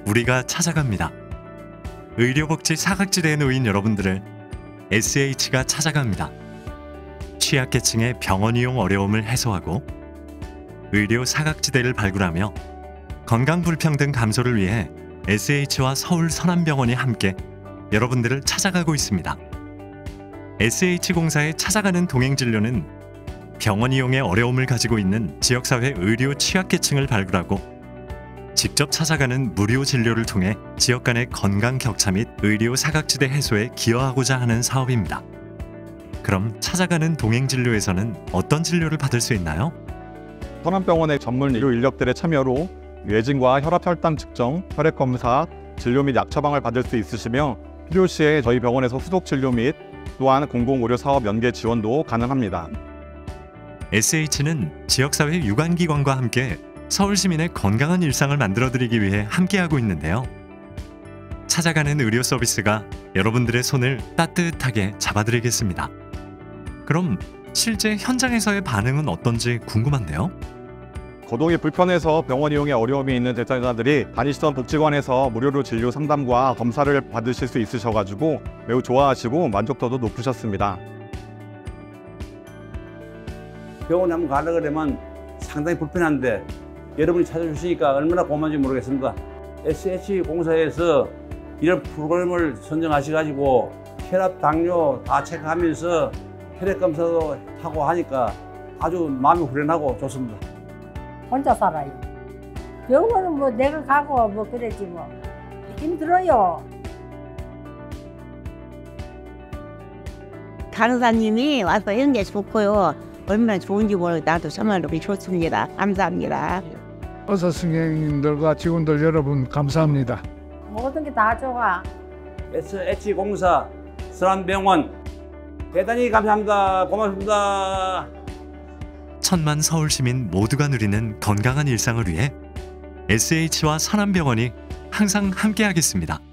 우리가 찾아갑니다. 의료복지 사각지대에 놓인 여러분들을 SH가 찾아갑니다. 취약계층의 병원 이용 어려움을 해소하고 의료 사각지대를 발굴하며 건강 불평등 감소를 위해 SH와 서울 선안병원이 함께 여러분들을 찾아가고 있습니다. SH공사의 찾아가는 동행진료는 병원 이용에 어려움을 가지고 있는 지역사회 의료 취약계층을 발굴하고 직접 찾아가는 무료 진료를 통해 지역 간의 건강 격차 및 의료 사각지대 해소에 기여하고자 하는 사업입니다. 그럼 찾아가는 동행진료에서는 어떤 진료를 받을 수 있나요? 선안병원의 전문 의료 인력들의 참여로 뇌진과 혈압 혈당 측정, 혈액 검사, 진료 및 약 처방을 받을 수 있으시며 필요시에 저희 병원에서 후속 진료 및 또한 공공의료사업 연계 지원도 가능합니다. SH는 지역사회 유관기관과 함께 서울 시민의 건강한 일상을 만들어드리기 위해 함께하고 있는데요. 찾아가는 의료 서비스가 여러분들의 손을 따뜻하게 잡아드리겠습니다. 그럼 실제 현장에서의 반응은 어떤지 궁금한데요. 거동이 불편해서 병원 이용에 어려움이 있는 대상자들이 다니시던 복지관에서 무료로 진료 상담과 검사를 받으실 수 있으셔가지고 매우 좋아하시고 만족도도 높으셨습니다. 병원에 한번 가려고 그러면 상당히 불편한데 여러분이 찾아주시니까 얼마나 고마운지 모르겠습니다. SH공사에서 이런 프로그램을 선정하셔가지고 혈압, 당뇨 다 체크하면서 혈액 검사도 하고 하니까 아주 마음이 후련하고 좋습니다. 혼자 살아요. 병원은 뭐 내가 가고 뭐 그랬지 뭐. 힘들어요. 간호사님이 와서 이런 게 좋고요. 얼마나 좋은지 모르고 나도 정말로 좋습니다. 감사합니다. 의사 선생님들과 직원들 여러분 감사합니다. 모든 게 다 좋아. SH공사 선안병원 대단히 감사합니다. 고맙습니다. 천만 서울 시민 모두가 누리는 건강한 일상을 위해 SH와 선안병원이 항상 함께하겠습니다.